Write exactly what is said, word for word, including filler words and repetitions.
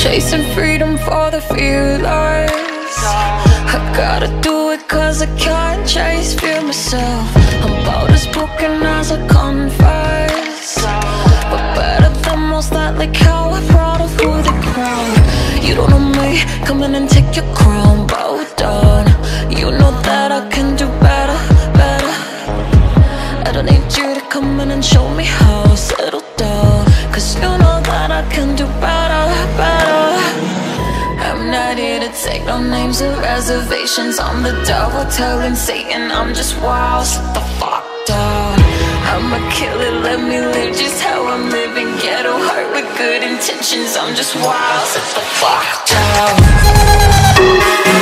chasing freedom for the fearless. I gotta do it cause I can't chase fear myself. I'm about as broken as I confess, but better than most, that like how I brought her through the crown. You don't know me, come in and take your crown, bow down. You know that I can do better, better. I don't need you to come in and show me how. Settle down, cause you know that I can do better, better. I'm not here to take no names or reservations. I'm the devil telling Satan I'm just wild. Sit the fuck down. I'm a killer, let me live just how I'm living. Ghetto heart with good intentions. I'm just wild. Sit the fuck down.